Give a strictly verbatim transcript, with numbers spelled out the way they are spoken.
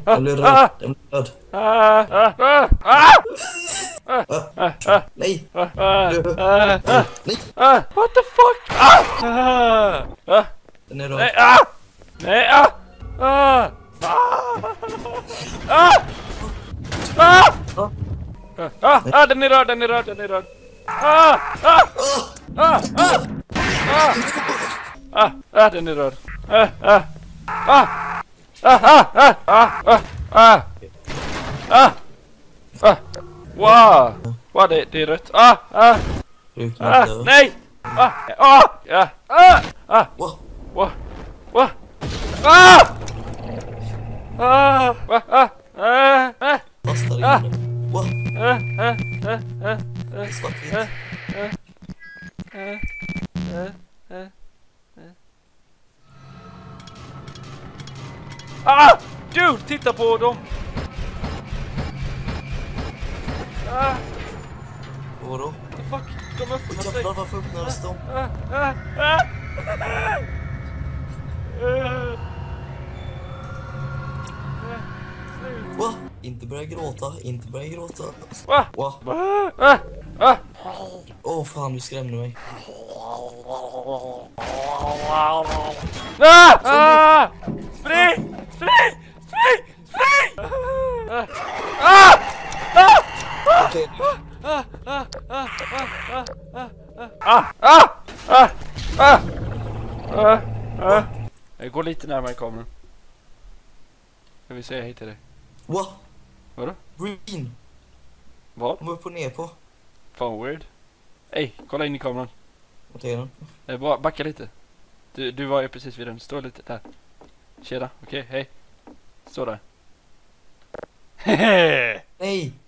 Den blir röd. Den blir röd. Ah, ah, ah, ah! Ah, Ah, ah, nej. ah, ah, Du. ah, ah, Nej. ah, what the fuck? Ah, ah, ah, Den är röd. nej, ah, nej, ah, ah, ah, ah, ah, Ah. ah, ah, ah, den är röd, den är röd, den är röd. Ah, ah, ah, ah, ah, ah, ah, den är röd. Ah, ah, ah, ah, ah, ah, ah, ah, ah, ah, wow, wow, det, det är rött. Ah, ah, Brukar ah, inte. nej, ah, ah, ja, ah, ah, Wow. wow, wow, ah, ah, ah, ah, ah, ah, Fastnar Ah. inne. Wow. ah, ah, ah, ah, ah. Svartvitt. Ah, ah, ah, ah. Ah! Dude, titta på dem! Ah, Vadå? what the fuck? De öppnar sig! Jävlar, varför öppnades de? Ah, ah, ah. Ah. Va? Inte börja gråta, inte börja gråta. Va? Va? Ah, ah, ah. Åh fan, du skrämde mig. Ah! Ah! Spring! Spring! Spring! Spring! Ah! Ah! Ah! Okej. Ah! Ah! Ah! Ah! Ah! Ah! Ah! Ah! Ah! Ah! Ah! Jag går lite närmare kameran. Jag vill säga hej till dig. Va? Vadå? Green. Vad? De var upp och ner på. Fan weird. Ey, kolla in i kameran. Vad är den? Eh, bara backa lite. Du, du var ju precis vid den. Stå lite där. Tjena, okej, hej. Stå där. Hehe. Nej!